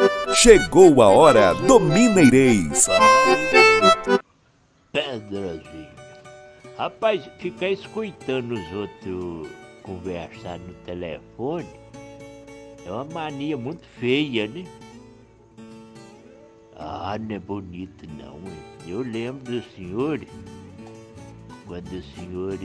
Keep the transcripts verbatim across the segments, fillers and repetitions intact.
Chegou a hora do Mineirês. Pedrazinha. Rapaz, ficar escutando os outros conversar no telefone é uma mania muito feia, né? Ah, não é bonito não, hein? Eu lembro do senhor, quando o senhor,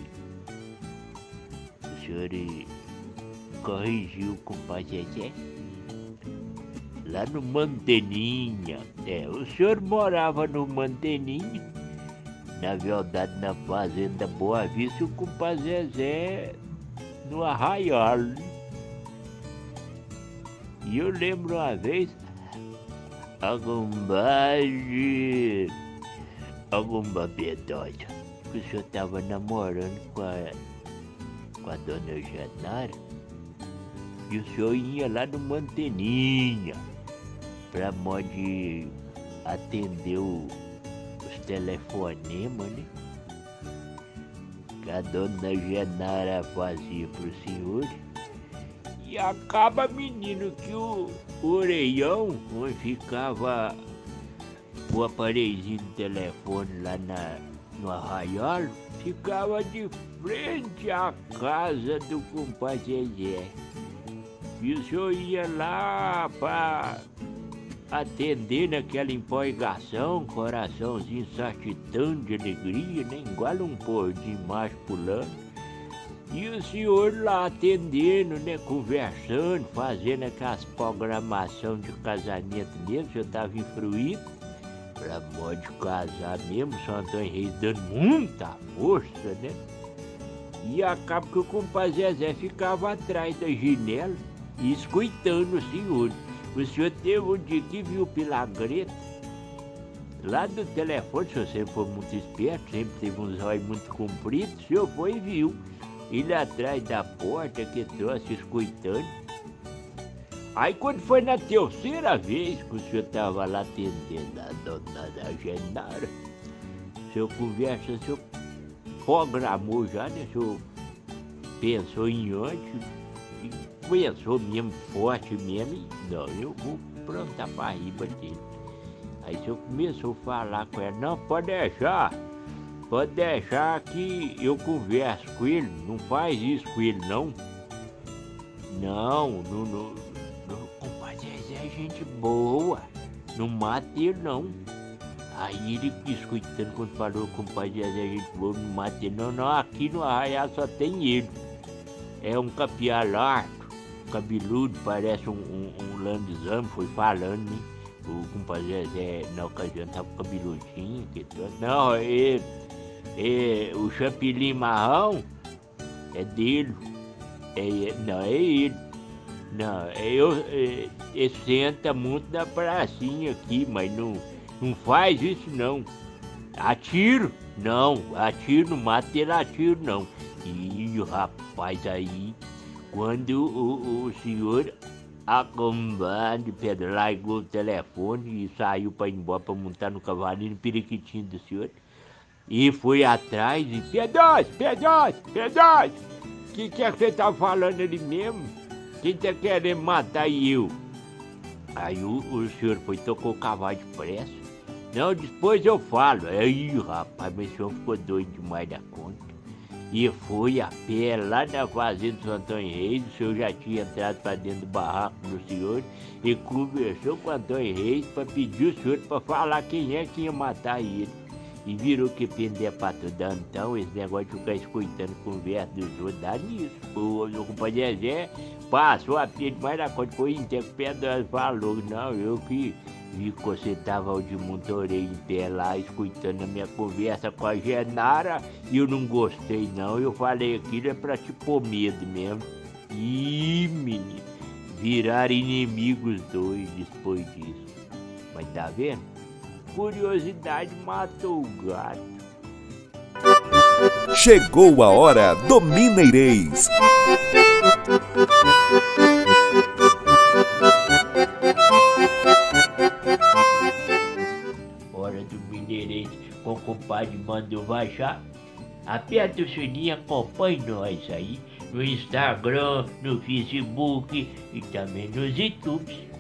o senhor corrigiu com o pai Zezé, lá no Manteninha. É, o senhor morava no Manteninha, na verdade na fazenda Boa Vista, com o pai Zezé no Arraial. E eu lembro uma vez, a gumbagem, a gumba piedosa, que o senhor estava namorando com a, com a dona Janara, e o senhor ia lá no Manteninha pra modo atender o, os telefonemas, né? Que a dona Janara fazia pro senhor. E acaba, menino, que o, o orelhão, onde ficava o aparelhozinho do telefone lá na, no Arraial, ficava de frente à casa do compadre Zezé. E o senhor ia lá pra atender naquela empolgação, coraçãozinho saltitando de alegria, né? Igual um pôr de macho pulando. E o senhor lá atendendo, né, conversando, fazendo aquelas programações de casamento mesmo, o senhor estava influído para modo de casar mesmo, São Antônio Reis dando muita força, né? E acaba que o compadre Zezé ficava atrás da janela e escutando o senhor. O senhor teve um dia que viu pela greta, lá do telefone, se você for muito esperto, sempre teve uns olhos muito compridos, o senhor foi e viu. Ele atrás da porta que trouxe escutando. Aí quando foi na terceira vez que o senhor estava lá atendendo a dona da Genara, o senhor conversa, o senhor programou já, né? O senhor pensou em antes, e pensou mesmo forte mesmo, e não, eu vou plantar pra riba dele. Aí o senhor começou a falar com ela, não, pode deixar. Pode deixar que eu converso com ele, não faz isso com ele não. Não, não, não, não, compadre Zezé é gente boa, não mata ele não. Aí ele escutando quando falou com o compadre Zezé é gente boa, não mata ele não, não, aqui no Arraial só tem ele. É um capiá largo, cabeludo, parece um, um, um lambizão, foi falando, né? O compadre Zezé na ocasião tava cabeludinho, que todo. Não, ele. É, o champilim marrão é dele, é, não é ele, não, é eu, é, ele senta muito na pracinha aqui, mas não, não faz isso não, atiro, não, atiro, não mata ele, atiro não. E rapaz, aí, quando o, o senhor acompanhando de Pedro largou o telefone e saiu para ir embora para montar no cavalinho, no periquitinho do senhor, e fui atrás e... Pedroso, Pedroso, Pedroso! O que, que é que você tá falando ali mesmo? Quem tá querendo matar eu? Aí o, o senhor foi, tocou o cavalo de pressa. Não, depois eu falo. Aí, rapaz, mas o senhor ficou doido demais da conta. E foi a pé lá na fazenda do São Antônio Reis. O senhor já tinha entrado para dentro do barraco do senhor e conversou com o Antônio Reis para pedir o senhor para falar quem é que ia matar ele. E virou que pender pra tudo, então esse negócio de ficar escutando conversa dos outros dá nisso. O, o compadre Zezé passou a pia demais da conta, foi em tempo, Pedro falou, não, eu que vi que você tava de montorei em pé lá, escutando a minha conversa com a Genara, e eu não gostei não, eu falei aquilo é pra te pôr medo mesmo. Ih, menino, viraram inimigos dois depois disso. Mas tá vendo? Curiosidade matou o gato. Chegou a hora do Mineirês. Hora do Mineirês, com o compadre mandou baixar. Aperta o sininho, acompanhe nós aí no Instagram, no Facebook e também nos YouTubes.